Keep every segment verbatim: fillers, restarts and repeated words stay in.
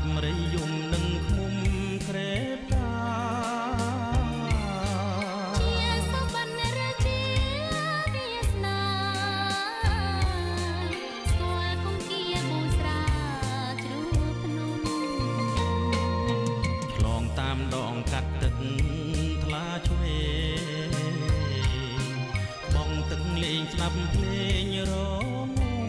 ប់រៃយំនឹងឃុំក្រេបតាជាសុបិនរជាវាសនាស្គាល់គង្គាបូស្រាជ្រូកភ្នំឆ្លងតាមដងកាត់ទឹកថ្លាឆ្វេងបងទឹកលេងស្ដាប់ភ្លេងរង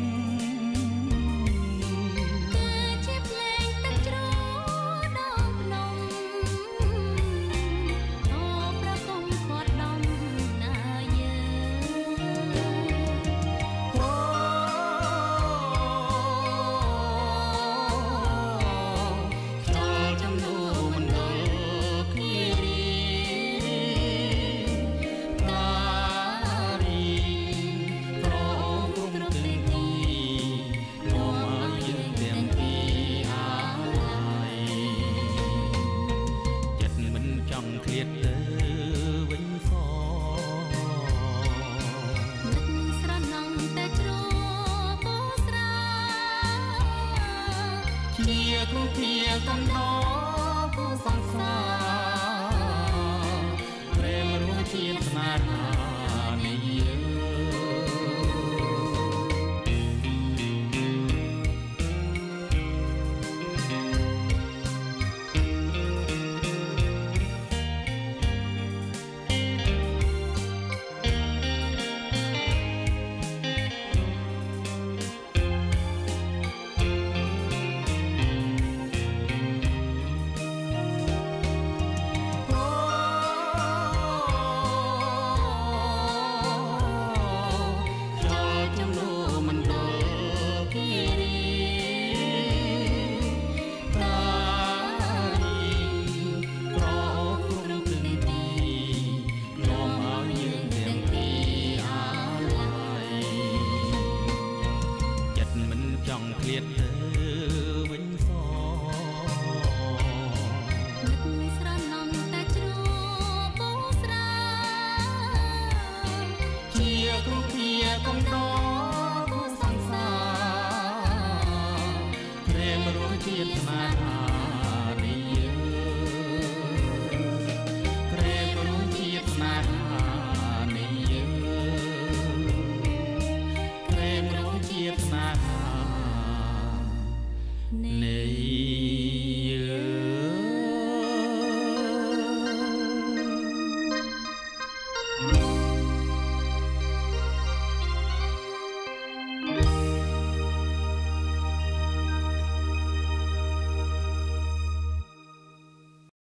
គូធាកំណោគូសង្សារព្រមរួមជាតិស្នេហានេះយើងឃ្លាតទៅវិញសនឹកស្រណំតែជ្រោបូស្រាជាគ្រូភាកំដរគូសង្សារព្រមរួមជាតិស្នេហានេះយើងព្រមរួមជាតិស្នេហានេះយើងព្រមរួមជាតិស្នេហានេះ